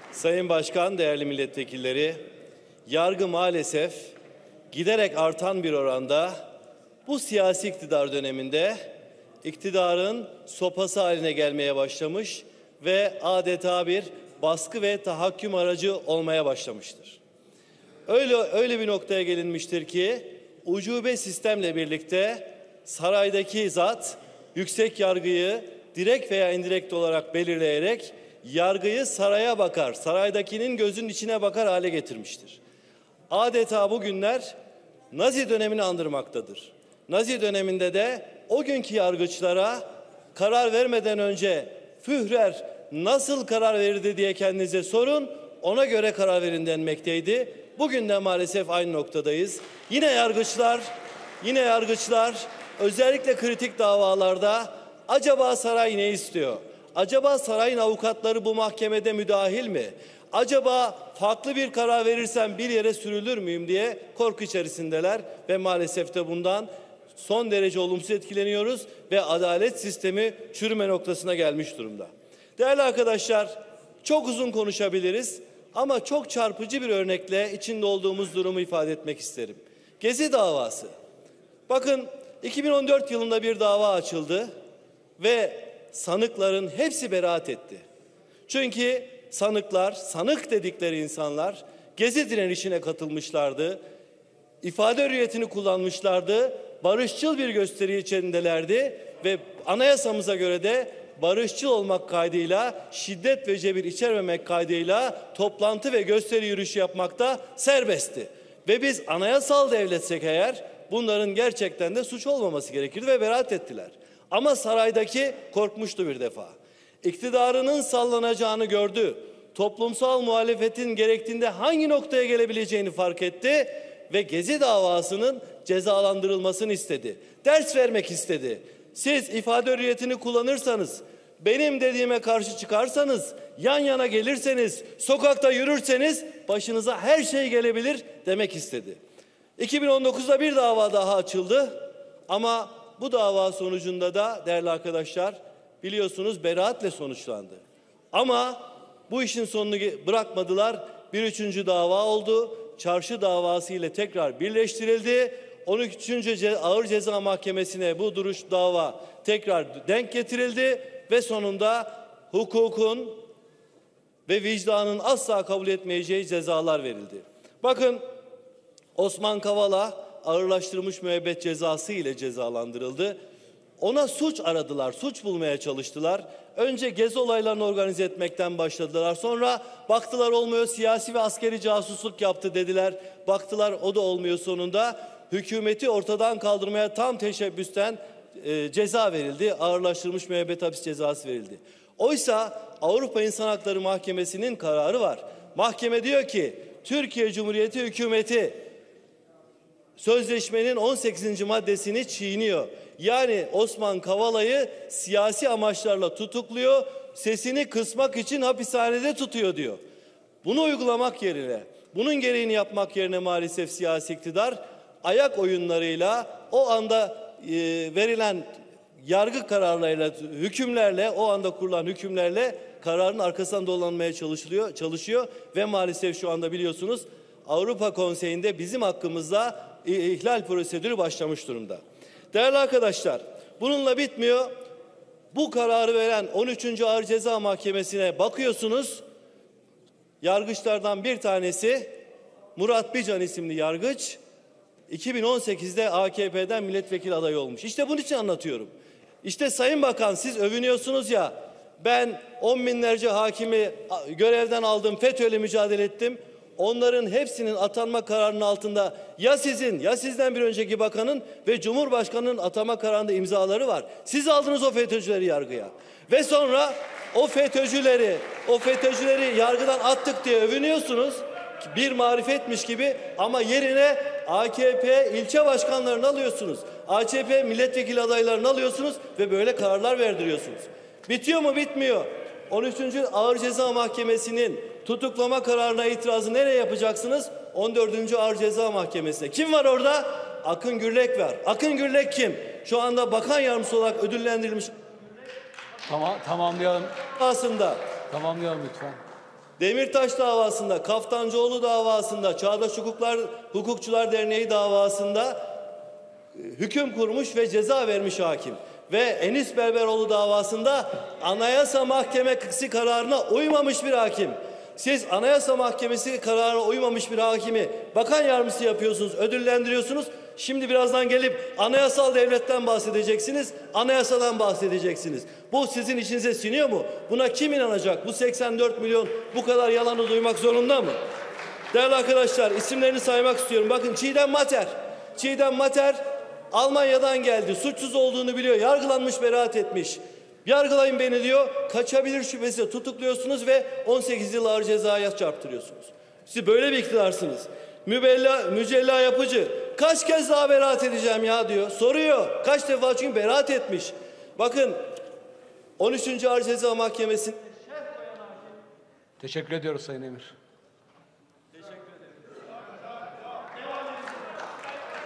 Sayın Başkan, değerli milletvekilleri, yargı maalesef giderek artan bir oranda bu siyasi iktidar döneminde iktidarın sopası haline gelmeye başlamış ve adeta bir baskı ve tahakküm aracı olmaya başlamıştır. Öyle bir noktaya gelinmiştir ki ucube sistemle birlikte saraydaki zat yüksek yargıyı direkt veya indirekt olarak belirleyerek yargıyı saraya bakar, saraydakinin gözünün içine bakar hale getirmiştir. Adeta bugünler Nazi dönemini andırmaktadır. Nazi döneminde de o günkü yargıçlara karar vermeden önce Führer nasıl karar verirdi diye kendinize sorun, ona göre karar verin denmekteydi. Bugün de maalesef aynı noktadayız. Yine yargıçlar özellikle kritik davalarda acaba saray ne istiyor? Acaba sarayın avukatları bu mahkemede müdahil mi? Acaba farklı bir karar verirsem bir yere sürülür müyüm diye korku içerisindeler ve maalesef de bundan son derece olumsuz etkileniyoruz ve adalet sistemi çürüme noktasına gelmiş durumda. Değerli arkadaşlar, çok uzun konuşabiliriz ama çok çarpıcı bir örnekle içinde olduğumuz durumu ifade etmek isterim. Gezi davası. Bakın 2014 yılında bir dava açıldı ve sanıkların hepsi beraat etti. Çünkü sanık dedikleri insanlar Gezi direnişine katılmışlardı, ifade hürriyetini kullanmışlardı, barışçıl bir gösteri içindelerdi ve anayasamıza göre de barışçıl olmak kaydıyla, şiddet ve cebir içermemek kaydıyla toplantı ve gösteri yürüyüşü yapmakta serbestti. Ve biz anayasal devletsek eğer bunların gerçekten de suç olmaması gerekirdi ve beraat ettiler. Ama saraydaki korkmuştu bir defa. İktidarının sallanacağını gördü. Toplumsal muhalefetin gerektiğinde hangi noktaya gelebileceğini fark etti ve Gezi davasının cezalandırılmasını istedi. Ders vermek istedi. Siz ifade hürriyetini kullanırsanız, benim dediğime karşı çıkarsanız, yan yana gelirseniz, sokakta yürürseniz başınıza her şey gelebilir demek istedi. 2019'da bir dava daha açıldı ama bu dava sonucunda da değerli arkadaşlar biliyorsunuz beraatle sonuçlandı. Ama bu işin sonunu bırakmadılar. Bir üçüncü dava oldu. Çarşı davası ile tekrar birleştirildi. 13. Ağır Ceza Mahkemesi'ne bu dava tekrar denk getirildi ve sonunda hukukun ve vicdanın asla kabul etmeyeceği cezalar verildi. Bakın Osman Kavala ağırlaştırılmış müebbet cezası ile cezalandırıldı. Ona suç aradılar, suç bulmaya çalıştılar. Önce gezi olaylarını organize etmekten başladılar. Sonra baktılar olmuyor, siyasi ve askeri casusluk yaptı dediler. Baktılar o da olmuyor sonunda. Hükümeti ortadan kaldırmaya tam teşebbüsten ceza verildi. Ağırlaştırılmış müebbet hapis cezası verildi. Oysa Avrupa İnsan Hakları Mahkemesi'nin kararı var. Mahkeme diyor ki Türkiye Cumhuriyeti hükümeti sözleşmenin 18. maddesini çiğniyor. Yani Osman Kavala'yı siyasi amaçlarla tutukluyor, sesini kısmak için hapishanede tutuyor diyor. Bunu uygulamak yerine, bunun gereğini yapmak yerine maalesef siyasi iktidar ayak oyunlarıyla o anda verilen yargı kararlarıyla, hükümlerle, o anda kurulan hükümlerle kararın arkasından dolanmaya çalışıyor ve maalesef şu anda biliyorsunuz Avrupa Konseyi'nde bizim hakkımızda ihlal prosedürü başlamış durumda. Değerli arkadaşlar, bununla bitmiyor. Bu kararı veren 13. Ağır Ceza Mahkemesi'ne bakıyorsunuz. Yargıçlardan bir tanesi Murat Bican isimli yargıç 2018'de AKP'den milletvekili adayı olmuş. İşte bunun için anlatıyorum. İşte Sayın Bakan siz övünüyorsunuz ya, ben 10 binlerce hakimi görevden aldım, FETÖ'yle mücadele ettim. Onların hepsinin atanma kararının altında ya sizin ya sizden bir önceki bakanın ve Cumhurbaşkanı'nın atama kararında imzaları var. Siz aldınız o FETÖ'cüleri yargıya. Ve sonra o FETÖ'cüleri yargıdan attık diye övünüyorsunuz. Bir marifetmiş gibi ama yerine AKP ilçe başkanlarını alıyorsunuz. AKP milletvekili adaylarını alıyorsunuz ve böyle kararlar verdiriyorsunuz. Bitiyor mu? Bitmiyor. 13. Ağır Ceza Mahkemesi'nin tutuklama kararına itirazı nereye yapacaksınız? 14. Ağır Ceza Mahkemesi'ne. Kim var orada? Akın Gürlek var. Akın Gürlek kim? Şu anda bakan yardımcısı olarak ödüllendirilmiş. Tamamlayalım. Aslında. Tamamlayalım lütfen. Demirtaş davasında, Kaftancıoğlu davasında, Çağdaş Hukukçular Derneği davasında hüküm kurmuş ve ceza vermiş hakim. Ve Enis Berberoğlu davasında Anayasa Mahkemesi kararına uymamış bir hakim. Siz Anayasa Mahkemesi kararına uymamış bir hakimi bakan yardımcısı yapıyorsunuz, ödüllendiriyorsunuz. Şimdi birazdan gelip anayasal devletten bahsedeceksiniz, anayasadan bahsedeceksiniz. Bu sizin içinize siniyor mu? Buna kim inanacak? Bu 84 milyon bu kadar yalanı duymak zorunda mı? Değerli arkadaşlar, isimlerini saymak istiyorum. Bakın Çiğdem Mater. Çiğdem Mater Almanya'dan geldi. Suçsuz olduğunu biliyor. Yargılanmış, beraat etmiş. Yargılayın beni diyor. Kaçabilir şüphesiyle tutukluyorsunuz ve 18 yıl ağır cezaya çarptırıyorsunuz. Siz böyle bir iktidarsınız. Mücella Yapıcı kaç kez daha beraat edeceğim ya diyor. Soruyor. Kaç defa, çünkü beraat etmiş. Bakın 13. Ağır Ceza Mahkemesi. Teşekkür ediyoruz Sayın Emir.